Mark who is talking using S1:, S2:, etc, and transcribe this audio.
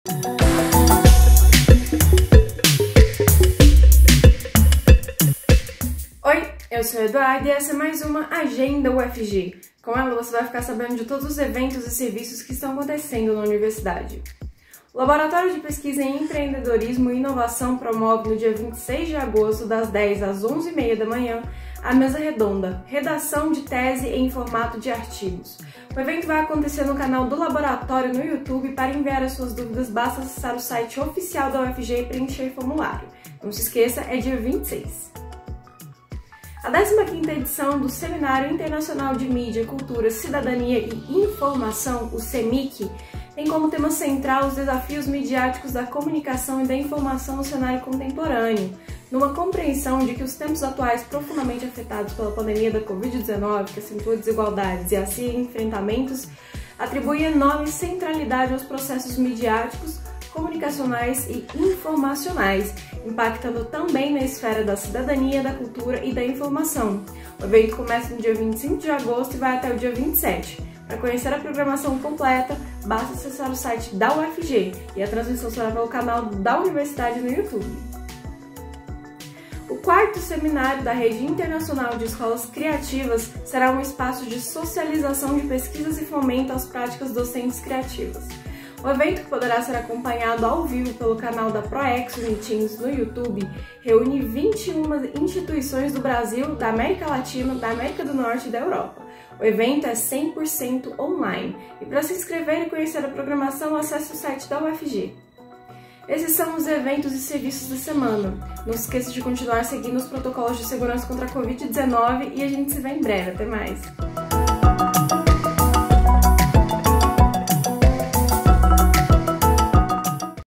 S1: Oi, eu sou a Eduarda e essa é mais uma Agenda UFG. Com ela você vai ficar sabendo de todos os eventos e serviços que estão acontecendo na universidade. O Laboratório de Pesquisa em Empreendedorismo e Inovação promove no dia 26 de agosto, das 10 às 11h30 da manhã, a mesa redonda Redação de Tese em Formato de Artigos. O evento vai acontecer no canal do Laboratório no YouTube. Para enviar as suas dúvidas, basta acessar o site oficial da UFG e preencher o formulário. Não se esqueça, é dia 26. A 15ª edição do Seminário Internacional de Mídia, Cultura, Cidadania e Informação, o CEMIC, tem como tema central os desafios midiáticos da comunicação e da informação no cenário contemporâneo, numa compreensão de que os tempos atuais, profundamente afetados pela pandemia da Covid-19, que acentua desigualdades e assim enfrentamentos, atribui enorme centralidade aos processos midiáticos, comunicacionais e informacionais, impactando também na esfera da cidadania, da cultura e da informação. O evento começa no dia 25 de agosto e vai até o dia 27. Para conhecer a programação completa, basta acessar o site da UFG e a transmissão será pelo canal da Universidade no YouTube. O 4º seminário da Rede Internacional de Escolas Criativas será um espaço de socialização de pesquisas e fomento às práticas docentes criativas. O evento, que poderá ser acompanhado ao vivo pelo canal da ProEx Uniteams no YouTube, reúne 21 instituições do Brasil, da América Latina, da América do Norte e da Europa. O evento é 100% online e para se inscrever e conhecer a programação, acesse o site da UFG. Esses são os eventos e serviços da semana. Não se esqueça de continuar seguindo os protocolos de segurança contra a Covid-19 e a gente se vê em breve. Até mais!